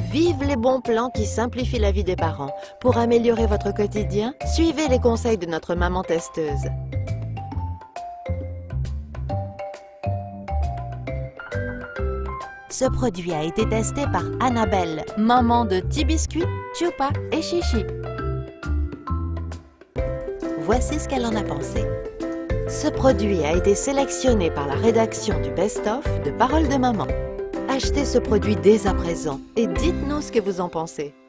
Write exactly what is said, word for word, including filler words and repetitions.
Vive les bons plans qui simplifient la vie des parents. Pour améliorer votre quotidien, suivez les conseils de notre maman testeuse. Ce produit a été testé par Annabelle, maman de T-Biscuit, Chupa et Chichi. Voici ce qu'elle en a pensé. Ce produit a été sélectionné par la rédaction du Best-of de Paroles de Maman. Achetez ce produit dès à présent et dites-nous ce que vous en pensez.